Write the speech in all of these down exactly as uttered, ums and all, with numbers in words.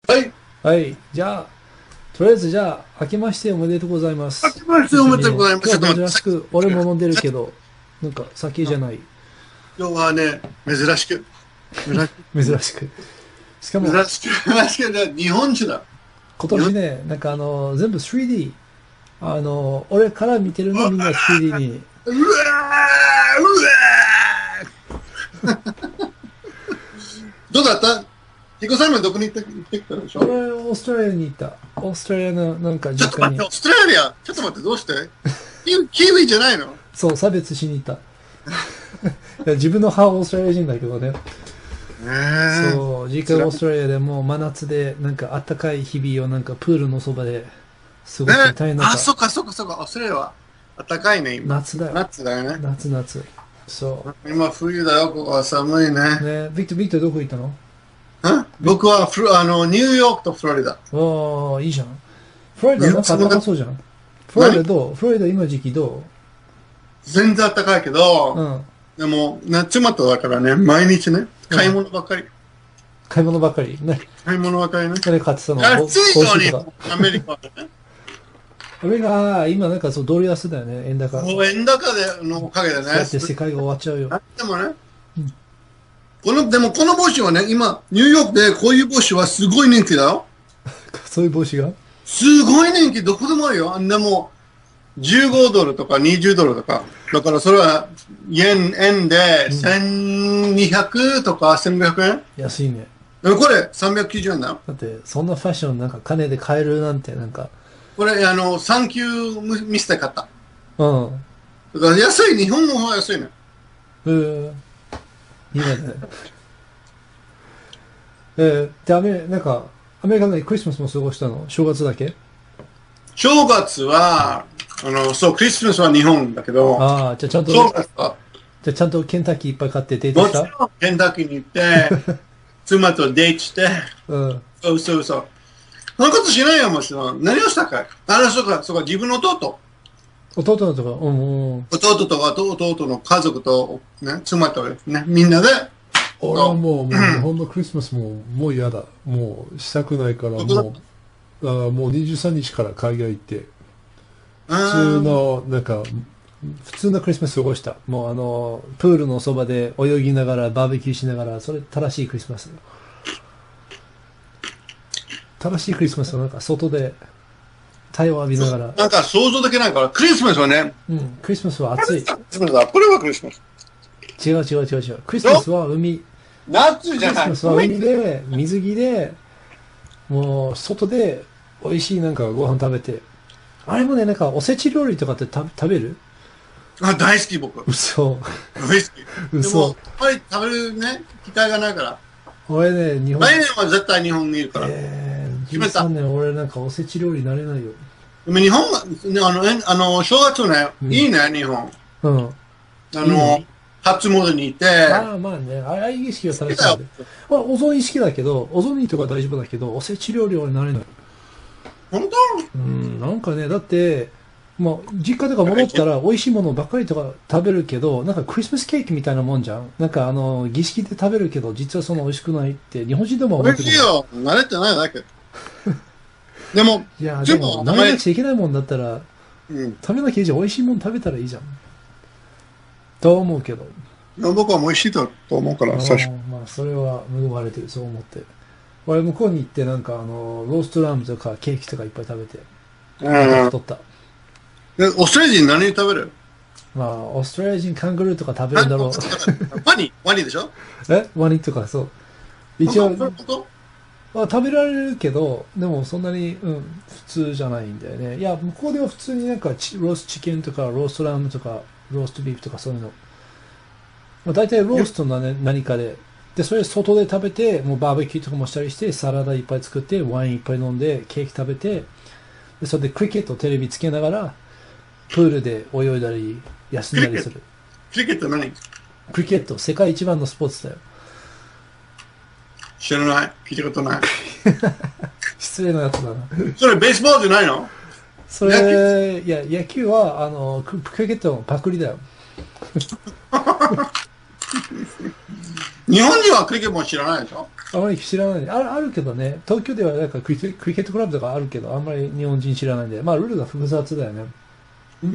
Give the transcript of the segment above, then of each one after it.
はい。 はい。じゃあ、とりあえずじゃあ、明けましておめでとうございます。 あけましておめでとうございます。ちょ今日はっと待って、さっ珍しく、俺も飲んでるきけど、なんか酒じゃない。 今日はね、珍しく、珍しく、 珍しく。しかも、 珍しく、珍しくね、日本酒だ。 今日本年ね、なんかあの、全部 スリーディー。あの、俺から見てるのみんな スリーディー に。 うわー、うわーどうだったヒコさんもどこに行って行ってきたでしょ？ 俺、オーストラリアに行った。オーストラリアのなんか実家に。 ちょっと待って、オーストラリアちょっと待って、どうしてキウキウイじゃないの？ そう、差別しに行った。いや自分の母はオーストラリア人だけどね。 えそう、実家オーストラリアでもう真夏で、なんかあったかい日々をなんかプールのそばで過ごしてね、 大変だった。 あ、そっかそっかそっか、オーストラリアは暖かいね、今。 夏だよ。 夏だよね。 夏夏。そ今冬だよ、ここは寒いね。 う。ね、ビクトル、ビクトルどこ行ったの？ ん僕はフロあのニューヨークとフロリダ。 ああ、いいじゃん。フロリダなんか暖かそうじゃん。フロリダどう？フロリダ今時期ど全然暖かいけう？ ど、 うん。 でも夏まただからね、毎日ね、買い物ばっかり。 買い物ばっかり。ね。 買い物ばっかりね。 何買ってたの？ 安いのに、 帽子とか。 アメリカはね。 アメリカ、あー今なんかそう、ドル安だよね、円高。 もう円高でのおかげでね。 そうやって世界が終わっちゃうよ。 でもね、この、でもこの帽子はね、今、ニューヨークでこういう帽子はすごい人気だよ。 そういう帽子がすごい人気、どこでもあるよ。でも、じゅうごドルとかにじゅうドルとか。だからそれは、円、円でせんにひゃくとかせんごひゃくえん。 安いね。 でもこれさんびゃくきゅうじゅうえんだよ。 だって、そんなファッションなんか金で買えるなんて、なんか、 これ、あの、サンキューミスで買った。 うん。 だから安い、日本の方が安いね。 えー、いいね。えー、で、アメリなんか、アメリカでクリスマスも過ごしたの？正月だけ？ 正月は、あの、そう、クリスマスは日本だけど、 ああ、じゃあちゃんと、 正月は、 じゃあちゃんとケンタッキーいっぱい買ってデートもちした？ ろんケンタッキーに行って、妻とデートして、 うん。 そうそうそう。そんなことしないよ、もちろん。何をしたかい？あの、そうか、そうか、自分の弟。 弟のとか、うんうん。 弟とか弟の家族と、ね、妻とね、みんなで、 俺はもう、もう日本のクリスマスももう嫌だ。もうしたくないから、もう、あもうにじゅうさんにちから海外行って、普通の、なんか、 普通のクリスマス過ごした。もうあの、プールのそばで泳ぎながら、バーベキューしながら、それ正しいクリスマス。正しいクリスマスはなんか外で太陽を浴びながら。 なんか想像できないから、クリスマスはね、 うん、クリスマスは暑い。 クリスマスだ。これはクリスマス。 違う違う違う違う。クリスマスは海。 夏じゃない。 クリスマスは海で、水着で、もう外で美味しいなんかご飯食べて。あれもね、なんかおせち料理とかってた食べる？ あ、大好き僕。 嘘。 大好き。で嘘。 も、やっぱり食べるね、機会がないから。 俺ね、日本。 来年は絶対日本にいるから。 えー、 決めたじゅうさんねん俺なんかおせち料理なれないよ。 でも日本が、ね、あの、えあの、正月ね、 うんいいね、日本。 うん。 あの、 いいね初詣に行って、 ああ、まあね、ああいう意識は正しいんで。まあ、お雑煮好きだけど、お雑煮とか大丈夫だけど、おせち料理はなれない。 本うん、なんかね、だって、まあ、実家とか戻ったら美味しいものばっかりとか食べるけど、なんかクリスマスケーキみたいなもんじゃん。なんかあの、儀式で食べるけど、実はそんな美味しくないって、日本人でも当美思ってる。 味しいよ。慣れてないだけ。でも、 いや、 ででも、 も、 慣れなくちゃいけないもんだったら、 うん。 食べなきゃいいじゃん。美味しいもの食べたらいいじゃん。と思うけど。 僕は美味しいと思うから、最初。 まあ、それは恵まれてる、そう思って。俺、向こうに行って、なんか、あの、ローストラムとかケーキとかいっぱい食べて、 うん。 太った。 で、オーストラリア人何食べる？ まあ、オーストラリア人カンガルーとか食べるんだろう。 ワニワニでしょ？ えワニとか、そう。一応、 本当？ まあ、食べられるけど、でもそんなに、うん、普通じゃないんだよね。いや、向こうでは普通になんかチ、ローストチキンとか、ローストラムとか、ローストビーフとかそういうの。まあ、大体ローストの、ね、何かで、で、それ外で食べて、もうバーベキューとかもしたりして、サラダいっぱい作って、ワインいっぱい飲んで、ケーキ食べて、で、それでクリケットテレビつけながら、プールで泳いだり、休んだりする。 クリケット何？ クリケット、世界一番のスポーツだよ。 知らない。聞いたことない。 失礼なやつだな。 それベースボールじゃないの？ それ、いや、野球は、あの、ククリケットのパクリだよ。 日本人はクリケットも知らないでしょ？ あまり知らない。ある、あるけどね、東京ではなんかクリケ、クリケットクラブとかあるけど、あんまり日本人知らないんで、まあルールが複雑だよね。 うん。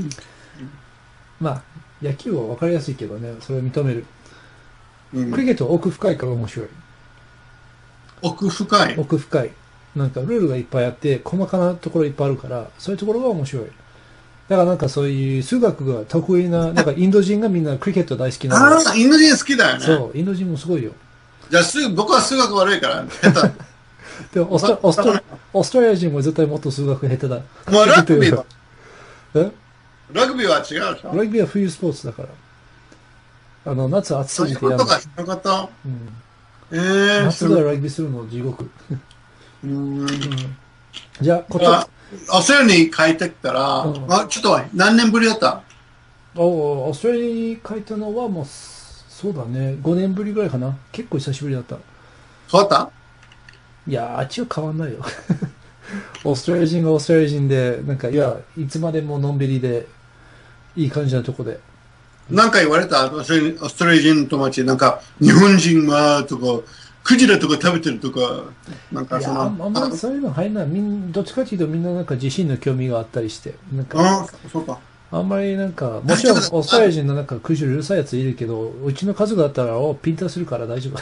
まあ、野球は分かりやすいけどね、それを認める。 うん、 クリケットは奥深いから面白い。 奥深い奥深い。なんかルールがいっぱいあって、細かなところいっぱいあるから、そういうところが面白い。だからなんかそういう数学が得意な、なんかインド人がみんなクリケット大好きなの。 ああ、インド人好きだよね。 そう、インド人もすごいよ。 じゃあすぐ、僕は数学悪いから、下手。 でもオーストオーストオーストラリア人も絶対もっと数学下手だ。 もうラグビーは、 えラグビーは違うでしょ？ ラグビーは冬スポーツだから。あの、夏暑すぎてやる。 そういうことか、そういうこと。 うん、 えー、 夏ぐらいラグビーするの地獄。 うーん。 うん、じゃあ、こと、 あ、オーストラリアに帰ってきたら、 うん、 あ、ちょっと何年ぶりだった？ おオーストラリアに帰ったのはもう、そうだね、ごねんぶりぐらいかな。結構久しぶりだった。 変わった？ いや、あっちは変わんないよ。オーストラリア人がオーストラリア人で、なんか、いや、いつまでものんびりで、いい感じなとこで。 なんか言われた？オーストラリア人の友達、なんか、日本人は、とか、クジラとか食べてるとか、なんかその。 いや、あんまりそういうの入んない。みんどっちかというとみんななんか自身の興味があったりして。なんか、 ああ、そうか。 あんまりなんか、もちろんオーストラリア人のなんかクジラうるさいやついるけど、うちの家族だったら、おピンタするから大丈夫。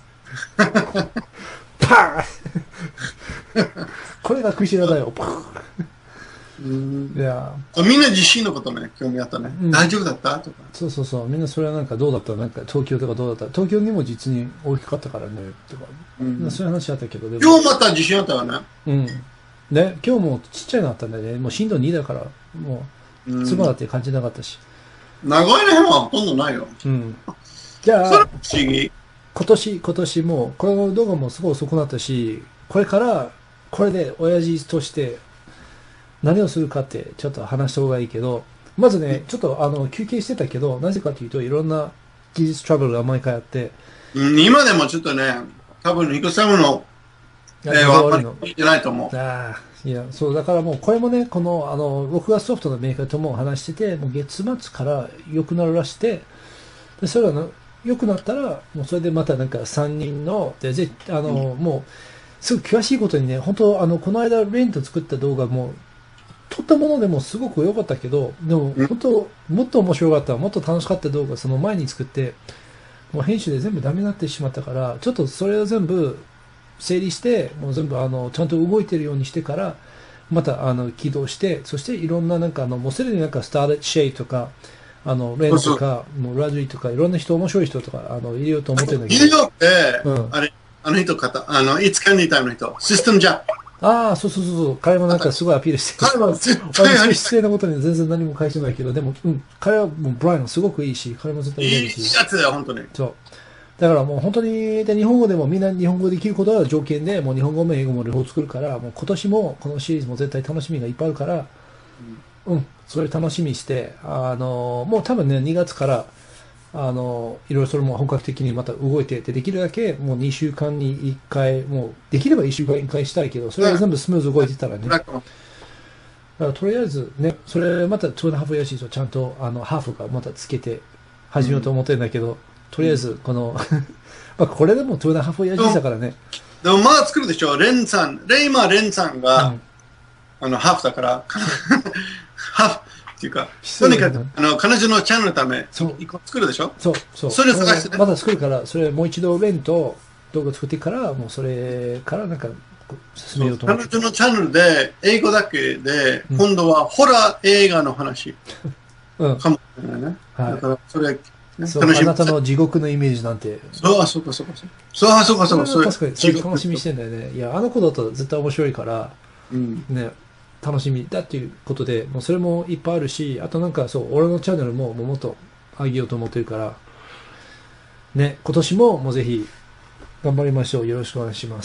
パーンこれがクジラだよ。パーンうんいやみんな自身のことね、興味あったね。 うん、 大丈夫だったとか。 そうそうそう。みんなそれはなんかどうだったなんか東京とかどうだった東京にも実に大きかったからね。とか、うん、そういう話あったけど。でも今日また地震あったよね。 うん。ね、今日もちっちゃいのあったんだよね。もう震度にだから、もう、つばだって感じなかったし。 長いの辺はほとんどないよ。 うん。じゃあ、 それ不思議。 今年、今年も、この動画もすごい遅くなったし、これから、これで親父として何をするかってちょっと話した方がいいけど、まずね、ちょっとあの休憩してたけど、なぜかというといろんな技術トラブルが毎回あって、 うん、今でもちょっとね、多分ニコサムの、えー、あんまり聞いてないと思う。 ああ、いや、そうだからもうこれもね、このあの録画ソフトのメーカーとも話してて、もう月末から良くなるらしくて、でそれが良くなったら、もうそれでまたなんかさんにんの、でぜあの、うん、もうすごく詳しいことにね、本当あのこの間レンと作った動画も撮ったものでもすごく良かったけど、でも本当もっと面白かった、もっと楽しかった動画その前に作って、もう編集で全部ダメになってしまったから、ちょっとそれを全部整理して、もう全部あのちゃんと動いてるようにしてから、またあの起動して、そしていろんななんかあのもうすでになんかスターレットシェイとか、あのレンとか、もうラズリーとかいろんな人面白い人とかあの入れようと思ってるんだけど。 入れようって、うん、あれあの人方、あのいつかにタイムの人、システムジャップ。 ああ、そうそうそうそう。彼もなんかすごいアピールしてる。 彼は絶対私失礼なことに全然何も返してないけど、でも、うん。彼はもうブライアンすごくいいし、彼も絶対いいいし。 いやつだよ、本当に。 そう。だからもう本当に、で、日本語でもみんな日本語できることは条件で、もう日本語も英語も両方作るから、もう今年もこのシリーズも絶対楽しみがいっぱいあるから、うん、うん、それ楽しみにして、あの、もう多分ね、にがつから、あの、いろいろそれも本格的にまた動いてて、できるだけもうにしゅうかんにいっかい、もうできればいっしゅうかんにいっかいしたいけど、それが全部スムーズ動いてたらね。だからとりあえずね、それまたツーアンドハーフイヤーシーズをちゃんとあのハーフがまたつけて始めようと思ってるんだけど、うん、とりあえずこの、まあこれでもツーアンドハーフイヤーシーズだからね。 でもまあ作るでしょ、レンさん、レイマーレンさんが、うん、あのハーフだから、ハーフ。っていうか、とにかくあの彼女のチャンネルのため、一個作るでしょ。 そうそう。 それ探してね。 まだ作るから、それもう一度レンと動画作ってから、もうそれからなんか進めようと思って。 彼女のチャンネルで英語だけで、うん、今度はホラー映画の話かもしれないね。 はい、 だからそれ、 ね、そうあなたの地獄のイメージなんて。 そうあそうかそうかそう。そうあそうかそうかそう。 確かにそれ楽しみにしてんだよね。いやあの子だと絶対面白いから、うん、ね。楽しみだっていうことで、もうそれもいっぱいあるし、あとなんかそう、俺のチャンネルももうもっと上げようと思ってるから、ね、今年ももうぜひ頑張りましょう。よろしくお願いします。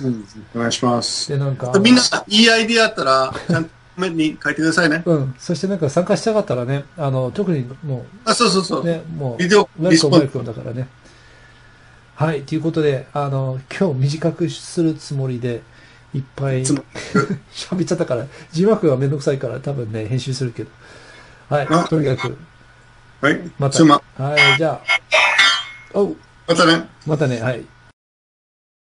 うん、お願いします。 で、なんか。 みんな、いいアイディアあったら、ちゃんとコメントに書いてくださいね。 うん。そしてなんか参加したかったらね、あの、特にもう、 あ、そうそうそう。 ね、もう、 ビデオ、 ウェルコムウェルコムだからね。はい、ということで、あの、今日短くするつもりで、いっぱい喋っちゃったから、字幕がめんどくさいから多分ね、編集するけど。はい、とにかく。 はい、 また。はい、じゃあ。おう。 またね。 またね、はい。